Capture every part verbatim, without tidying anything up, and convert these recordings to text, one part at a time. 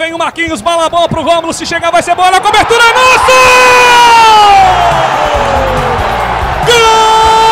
vem o Marquinhos, bala a bola pro Rômulo, se chegar vai ser bola, a cobertura é nossa! Gol!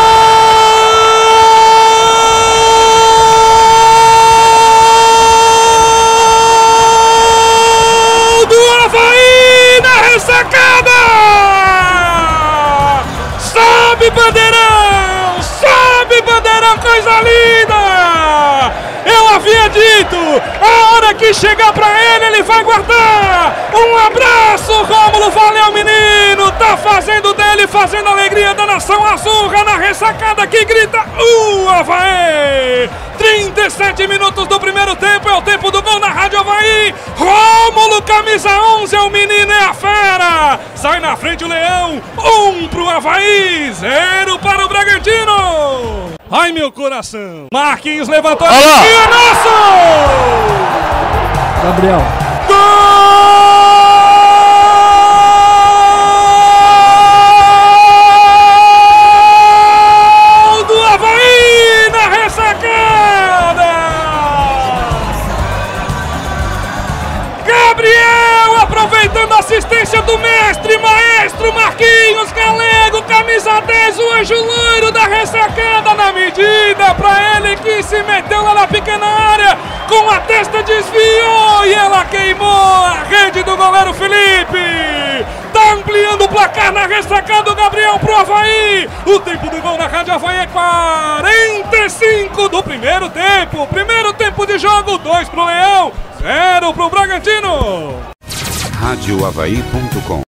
Sobe, Bandeirão! Sobe, Bandeirão! Coisa linda! Eu havia dito, a hora que chegar pra ele, ele vai guardar! Um abraço, Rômulo! Valeu, menino! Tá fazendo dele, fazendo a alegria da nação azurra na ressacada que grita uh, Avaí! trinta e sete minutos do primeiro tempo, é o tempo do gol na Rádio Avaí! Rômulo, camisa onze, é o menino, é a fera! Sai na frente o Leão, um pro Avaí, zero para o Bragantino! Ai, meu coração! Marquinhos levantou a bola! É nosso! Gabriel. Gol do Avaí na ressacada! Gabriel aproveitando a assistência do mestre, maestro Marquinhos Galego, camisa dez, o anjo loiro da ressacada na medida, pra ele que se meteu lá na pequena área, com a testa desviou e ela queimou a rede do goleiro Felipe. Tá ampliando o placar na ressacada, o Gabriel pro Avaí. O tempo do gol na Rádio Avaí é quarenta e cinco do primeiro tempo. Primeiro tempo de jogo, dois pro Leão, zero pro Bragantino. rádio avaí ponto com